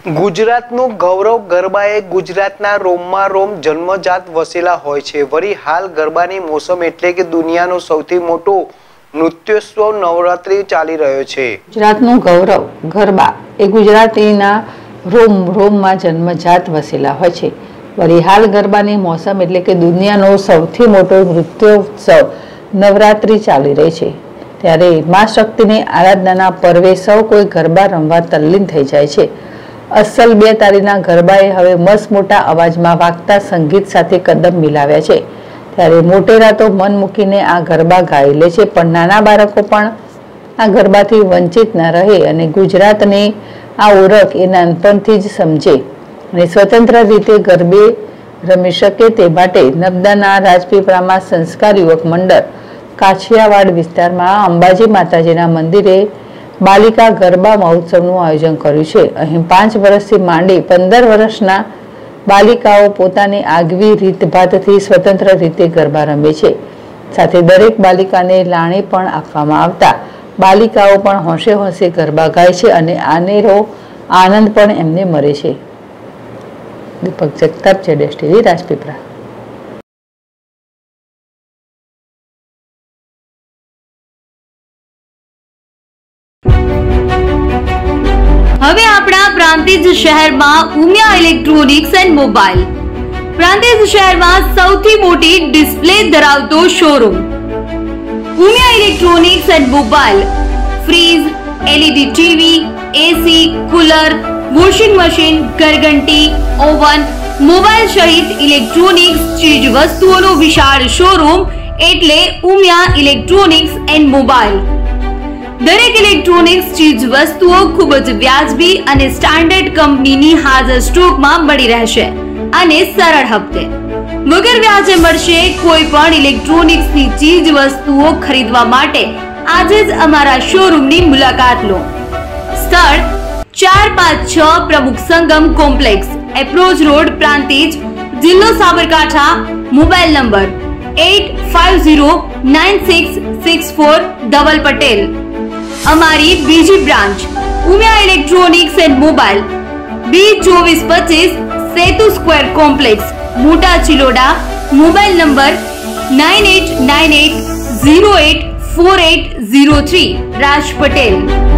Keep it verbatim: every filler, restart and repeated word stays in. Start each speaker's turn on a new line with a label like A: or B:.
A: ગુજરાતનું ગૌરવ ગરબા એ ગુજરાતના રોમમાં રોમ જન્મજાત વસેલા હોય છે। વળી હાલ ગરબાની મોસમ એટલે કે દુનિયાનો સૌથી મોટો નૃત્યોત્સવ નવરાત્રી ચાલી રહ્યો છે।
B: ગુજરાતનું ગૌરવ ગરબા એ ગુજરાતીના રોમ રોમમાં જન્મજાત વસેલા હોય છે। વળી હાલ ગરબાની મોસમ એટલે કે દુનિયાનો સૌથી મોટો નૃત્યોત્સવ નવરાત્રી ચાલી રહી છે। ત્યારે મા શક્તિની આરાધનાના પર્વે સૌ કોઈ ગરબા રમવા તલ્લીન થઈ જાય છે। અસલ બે તારીના ગરબાએ હવે મસ્ત મોટા અવાજમાં વાગતા સંગીત સાથે કદમ મિલાવ્યા છે। ત્યારે મોટેરા તો મન મૂકીને આ ગરબા ગાઈ લે છે, પણ નાના બાળકો પણ આ ગરબાથી વંચિત ન રહે અને ગુજરાતની આ ઓળખ એ નાનપણથી જ સમજે અને સ્વતંત્ર રીતે ગરબે રમી શકે તે માટે નર્મદાના રાજપીપળામાં સંસ્કાર યુવક મંડળ કાછિયાવાડ વિસ્તારમાં અંબાજી માતાજીના મંદિરે બાલિકા ગરબા મહોત્સવનું આયોજન કર્યું છે। અહીં પાંચ વર્ષથી માંડી પંદર વર્ષના બાલિકાઓ પોતાની આગવી રીતભાતથી સ્વતંત્ર રીતે ગરબા રમે છે। સાથે દરેક બાલિકાને લાણી પણ આપવામાં આવતા બાલિકાઓ પણ હોંશે હોંશે ગરબા ગાય છે અને આનેરો આનંદ પણ એમને મળે છે। દીપક જગતાપ, જેડેશ ટીવી, રાજપીપળા।
C: હવે આપણા પ્રાંતિજ શહેરમાં Umiya electronics and mobile Prantij શહેરમાં સૌથી મોટી ડિસ્પ્લે ધરાવતો showroom Umiya electronics and mobile fridge, LED TV, AC, cooler, washing machine, ઘરઘંટી, ઓવન, મોબાઈલ સહિત ઇલેક્ટ્રોનિક્સ ચીજ વસ્તુઓનો વિશાળ શોરૂમ એટલે ઉમિયા ઇલેક્ટ્રોનિક્સ એન્ડ મોબાઈલ। દરેક ઇલેક્ટ્રોનિક્સ ચીજ વસ્તુઓ ખૂબ જ વ્યાજબી અને સ્ટાન્ડર્ડ કંપનીની હાજર સ્ટોકમાં મળી રહેશે અને સરળ હપ્તે વગર વ્યાજે મળશે। કોઈ પણ ઇલેક્ટ્રોનિક્સની ચીજ વસ્તુઓ ખરીદવા માટે આજે જ અમારા શોરૂમની મુલાકાત લો। સ્થળ ચાર પાંચ છ Pramukh Sangam complex, approach road, Prantij, જિલ્લો Sabarkantha. Mobile number eight five zero nine six six four Dhaval Patel. અમારી બીજી branch Umiya electronics and mobile B ચોવીસ પચીસ Setu square complex, Mota Chiloda. Mobile number nine eight nine eight zero eight four eight zero three, Raj Patel.